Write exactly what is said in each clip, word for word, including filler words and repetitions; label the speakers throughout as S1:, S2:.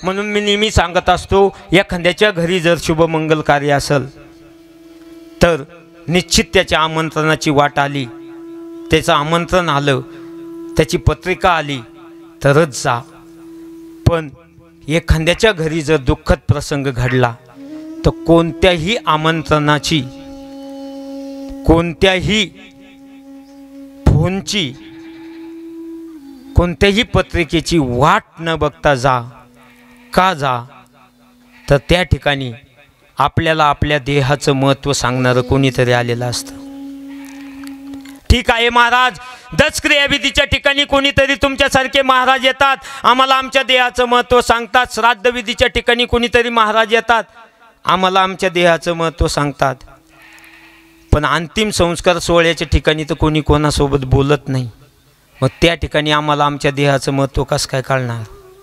S1: म्हणून मी नेहमी सांगत असतो, एखाद्याच्या घरी जर शुभमंगल कार्य असेल तर निश्चित त्याच्या आमंत्रणाची वाट आली, त्याचं आमंत्रण आलं, त्याची पत्रिका आली तरच जा. पण एखाद्याच्या घरी जर दुःखद प्रसंग घडला तर कोणत्याही आमंत्रणाची, कोणत्याही फोनची, कोणत्याही पत्रिकेची वाट न बघता जा. का जा? तर त्या ठिकाणी आपल्याला आपल्या देहाचं महत्त्व सांगणारं कोणीतरी आलेलं असतं. ठीक आहे महाराज, दस क्रियाविधीच्या ठिकाणी कोणीतरी तुमच्यासारखे महाराज येतात, आम्हाला आमच्या देहाचं महत्त्व सांगतात. श्राद्धविधीच्या ठिकाणी कोणीतरी महाराज येतात, आम्हाला आमच्या देहाचं महत्त्व सांगतात. पण अंतिम संस्कार सोहळ्याच्या ठिकाणी तर कोणी कोणासोबत बोलत नाही. मग त्या ठिकाणी आम्हाला आमच्या देहाचं महत्त्व कसं काय कळणार?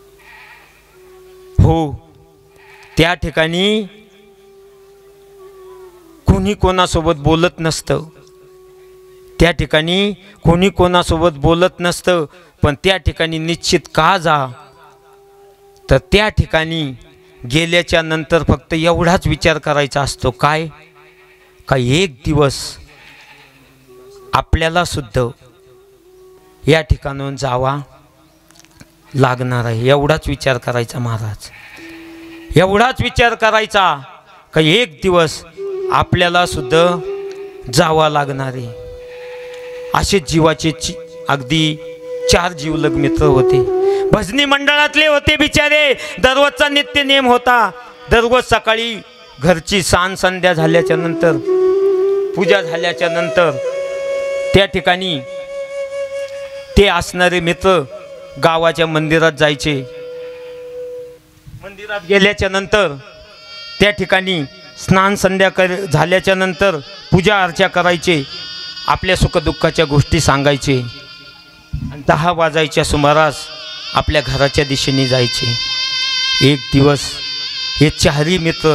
S1: हो, त्या ठिकाणी कोणी कोणासोबत बोलत नसतं, त्या ठिकाणी कोणी कोणासोबत बोलत नसतं. पण त्या ठिकाणी निश्चित का जा? तर त्या ठिकाणी गेल्याच्या नंतर फक्त एवढाच विचार करायचा असतो, काय का एक दिवस आपल्याला सुद्धा या ठिकाणाहून जावा लागणार आहे. एवढाच विचार करायचा महाराज, एवढाच विचार करायचा का एक दिवस आपल्याला सुद्धा जावा लागणार आहे. असे जीवाचे अगदी चार जीवलग मित्र होते, भजनी मंडळातले होते बिचारे. दररोजचा नित्य नियम होता, दररोज सकाळी घरची सांज संध्या झाल्याच्या नंतर, पूजा झाल्याच्या नंतर त्या ठिकाणी ते असणारे मित्र गावाच्या मंदिरात जायचे. मंदिरात गेल्याच्या नंतर त्या ठिकाणी स्नान संध्या कर झाल्याच्या नंतर पूजा अर्चा करायचे, आपल्या सुखदुःखाच्या गोष्टी सांगायचे आणि दहा वाजायच्या सुमारास आपल्या घराच्या दिशेने जायचे. एक दिवस हे चारही मित्र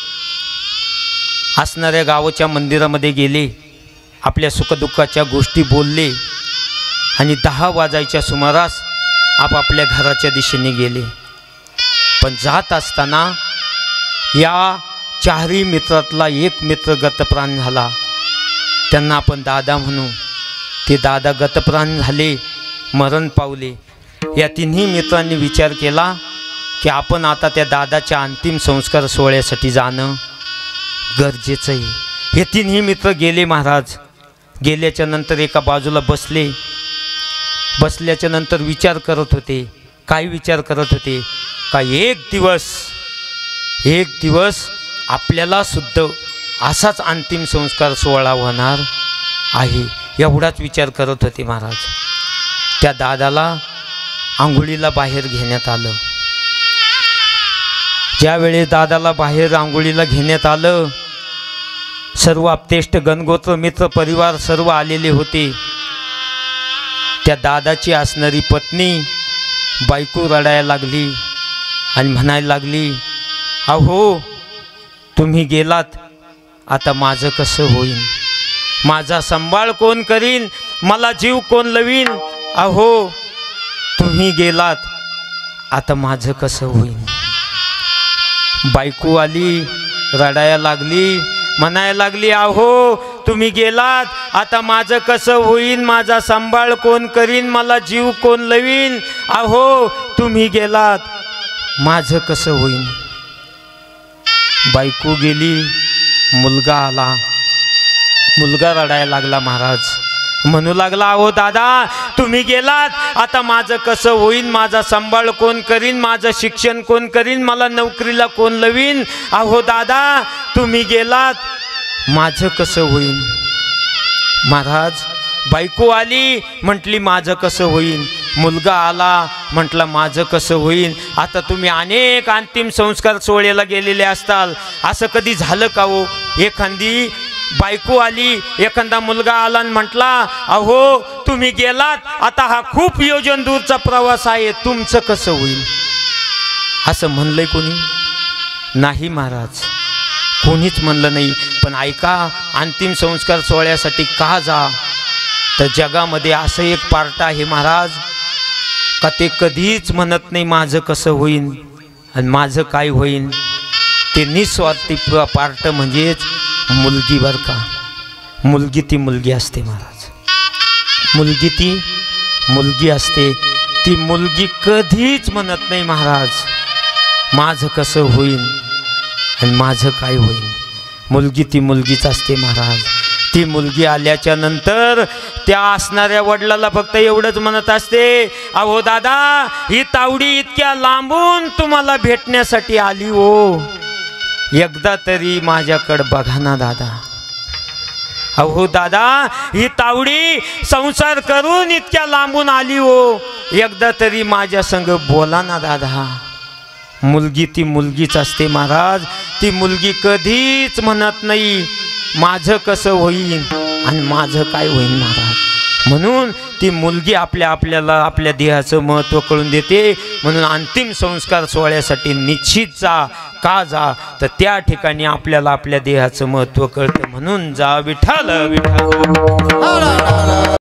S1: असणाऱ्या गावाच्या मंदिरामध्ये गेले, आपल्या सुखदुःखाच्या गोष्टी बोलले आणि दहा वाजायच्या सुमारास आपापल्या घराच्या दिशेने गेले. पण जात असताना या चारही मित्रातला एक मित्र गतप्राण झाला. त्यांना आपण दादा म्हणू. ते दादा गतप्राण झाले, मरण पावले. या तिन्ही मित्रांनी विचार केला की आपण आता त्या दादाच्या अंतिम संस्कार सोहळ्यासाठी जाणं गरजेचं आहे. हे तिन्ही मित्र गेले महाराज. गेल्याच्या नंतर एका बाजूला बसले. बसल्याच्या नंतर विचार करत होते. काय विचार करत होते? का एक दिवस एक दिवस आपल्याला सुद्धा असाच अंतिम संस्कार सोहळा होणार आहे, एवढाच विचार करत होते महाराज. त्या दादाला आंघोळीला बाहेर घेण्यात आलं. ज्यावेळी दादाला बाहेर आंघोळीला घेण्यात आलं, सर्व आप्तेष्ट गणगोत्र मित्र परिवार सर्व आलेले होते. त्या दादाची असणारी पत्नी बायको रडायला लागली आणि म्हणायला लागली, अहो तुम्ही गेलात, आता माझं कसं होईल? माझा सांभाळ कोण करीन? मला जीव कोण लवीन? अहो तुम्ही गेलात, आता माझं कसं होईल? बायको आली, रडायला लागली, म्हणायला लागली, अहो तुम्ही गेलात, आता माझं कसं होईल? माझा सांभाळ कोण करीन? मला जीव कोण लवीन? अहो तुम्ही गेलात, माझं कसं होईल? बायको गेली, मुलगा आला. मुलगा रडायला लागला महाराज. म्हणू लागला, अहो दादा तुम्ही गेलात, आता माझं कसं होईल? माझा सांभाळ कोण करीन? माझं शिक्षण कोण करीन? मला नोकरीला कोण लवीन? अहो दादा तुम्ही गेलात, माझं कसं होईल? महाराज बायको आली, म्हटली माझं कसं होईल? मुलगा आला, म्हटलं माझं कसं होईल? आता तुम्ही अनेक अंतिम संस्कार सोहळ्याला गेलेले असताल, असं कधी झालं का हो? एखादी बायको आली, एखादा मुलगा आला आणि म्हटला, अहो तुम्ही गेलात, आता हा खूप योजन दूरचा प्रवास आहे, तुमचं कसं होईल? असं म्हणलंय कोणी? नाही महाराज, कोणीच म्हणलं नाही. पण ऐका, अंतिम संस्कार सोहळ्यासाठी का जा? तर जगामध्ये असं एक पार्ट आहे महाराज का ते कधीच म्हणत नाही माझं कसं होईल. आणि माझं काय होईल ते निस्वार्थी पार्ट म्हणजेच मुलगी बर का। मुलगी ती मुलगी असते महाराज, मुलगी ती मुलगी असते। ती मुलगी कधीच म्हणत नाही महाराज माझं कसं होईल आणि माझं काय होईल। मुलगी ती मुलगीच असते महाराज। ती मुलगी आल्याच्या नंतर त्या असणाऱ्या वडिलाला फक्त एवढंच म्हणत असते, अहो दादा ही तावडी इतक्या लांबून तुम्हाला भेटण्यासाठी आली हो, एकदा तरी माझ्याकडे बघा ना दादा। अहो दादा ही तावडी संसार करून इतक्या लांबून आली हो, एकदा तरी माझ्या संग बोला ना दादा। मुलगी ती मुलगीच असते महाराज। ती मुलगी कधीच म्हणत नाही माझं कसं होईल आणि माझं काय होईल महाराज। म्हणून ती मुलगी आपल्या आपल्याला आपल्या देहाचं महत्त्व कळून देते। म्हणून अंतिम संस्कार सोहळ्यासाठी निश्चित जा, का जा तर त्या ठिकाणी आपल्याला आपल्या देहाचं महत्त्व कळतं। म्हणून जा विठ्ठल विठ्ठल।